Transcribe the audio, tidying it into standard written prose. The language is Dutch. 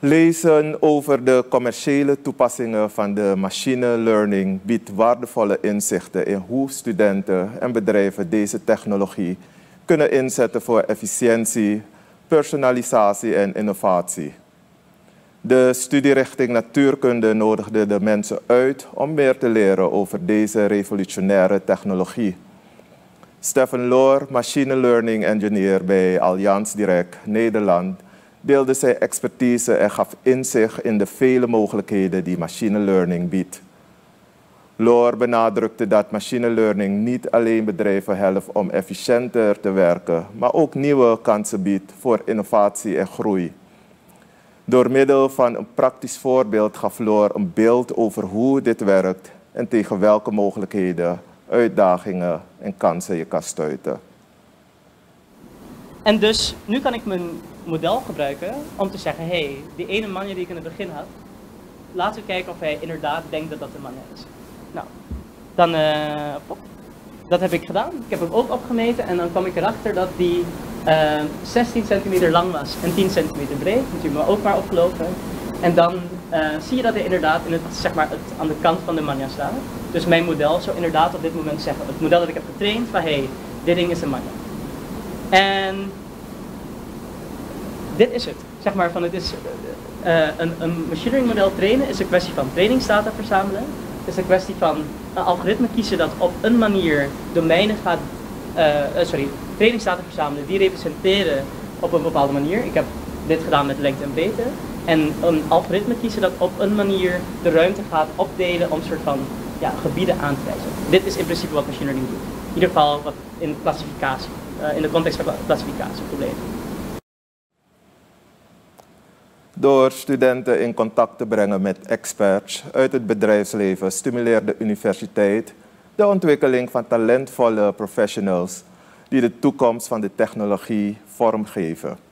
Lezen over de commerciële toepassingen van de machine learning biedt waardevolle inzichten in hoe studenten en bedrijven deze technologie kunnen inzetten voor efficiëntie, personalisatie en innovatie. De studierichting natuurkunde nodigde de mensen uit om meer te leren over deze revolutionaire technologie. Stefan Loor, machine learning engineer bij Allianz Direct Nederland, deelde zijn expertise en gaf inzicht in de vele mogelijkheden die machine learning biedt. Loor benadrukte dat machine learning niet alleen bedrijven helpt om efficiënter te werken, maar ook nieuwe kansen biedt voor innovatie en groei. Door middel van een praktisch voorbeeld gaf Loor een beeld over hoe dit werkt en tegen welke mogelijkheden, uitdagingen en kansen je kan stuiten. En dus nu kan ik mijn model gebruiken om te zeggen, hey, die ene manje die ik in het begin had, laten we kijken of hij inderdaad denkt dat dat een manje is. Nou, dan, dat heb ik gedaan. Ik heb hem ook opgemeten en dan kwam ik erachter dat die 16 centimeter lang was en 10 centimeter breed. Dat heb je me ook maar opgelopen. En dan zie je dat hij inderdaad in aan de kant van de manja staat. Dus mijn model zou inderdaad op dit moment zeggen, het model dat ik heb getraind, van hey, dit ding is een manja. En dit is het. Zeg maar van het is een machine learning model trainen is een kwestie van trainingsdata verzamelen. Het is een kwestie van een algoritme kiezen dat op een manier domeinen gaat, trainingsdata verzamelen die representeren op een bepaalde manier. Ik heb dit gedaan met lengte en breedte. En een algoritme kiezen dat op een manier de ruimte gaat opdelen om soort van gebieden aan te wijzen. Dit is in principe wat machine learning doet. In ieder geval wat in klassificatie, in de context van klassificatieproblemen. Door studenten in contact te brengen met experts uit het bedrijfsleven stimuleert de universiteit de ontwikkeling van talentvolle professionals die de toekomst van de technologie vormgeven.